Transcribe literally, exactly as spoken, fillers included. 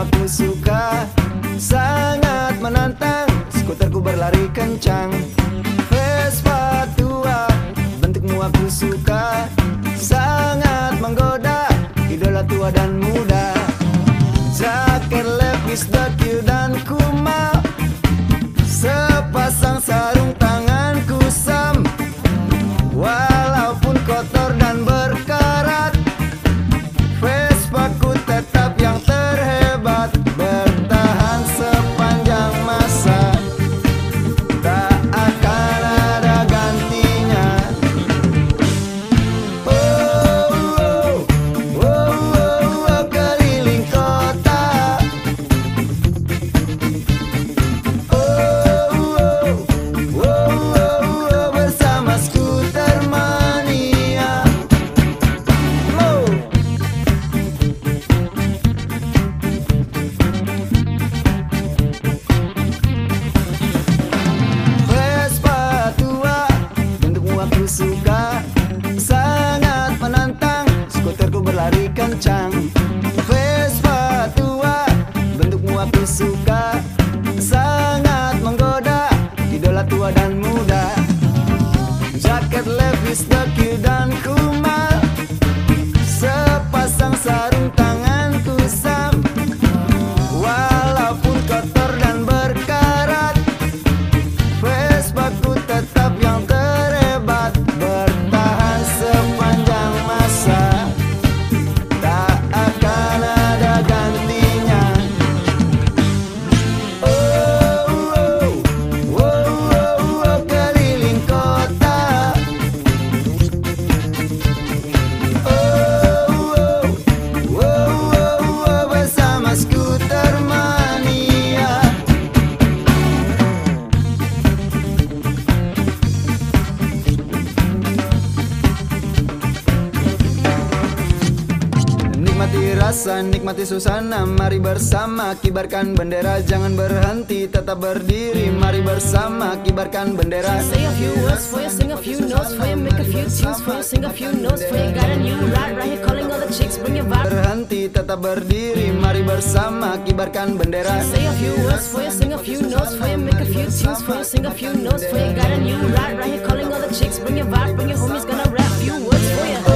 aku suka, sangat menantang. Skuterku berlari kencang. Vespa tua, bentukmu aku suka, sangat menggoda. Idola tua dan muda. Jaket levis dekil dan kumal, sepasang sarung tangan kusam. Walaupun kotor dan berkarat, Vespaku tetap yang terhebat, bertahan sepanjang masa, tak akan ada gantinya. Oh, oh, oh, oh, oh, keliling kota. Oh, oh, oh, oh, oh, bersama skuter mania. Oh. Vespa tua, bentukmu aku suka, sangat menantang. Skuterku berlari kencang. Vespa tua, bentukmu aku suka, sangat menggoda. Idola tua dan muda. Jaket levis dekil dan kumal, sepasang sarung tangan kusam. Walaupun kotor dan berkarat, Vespaku tetap yang terhebat, bertahan sepanjang masa, tak akan ada gantinya. Oh, oh, oh, oh, oh, keliling kota. Oh, oh, oh, oh, oh, bersama skuter mania. Nikmati rasa, nikmati suasana, mari bersama kibarkan bendera. Jangan berhenti, tetap berdiri, mari bersama kibarkan bendera. Say a few words for you, sing a few notes for you, make a few tunes for you, sing a few notes for you. Got a new ride right here, calling all the chicks, bring your vibe. Berhenti, tetap berdiri, mari bersama kibarkan bendera. Say a few words for you, sing a few notes for you, make a few tunes for you, sing a few notes for you. Got a new ride right here, calling all the chicks, bring your vibe, bring your homies, gonna rap few words for you.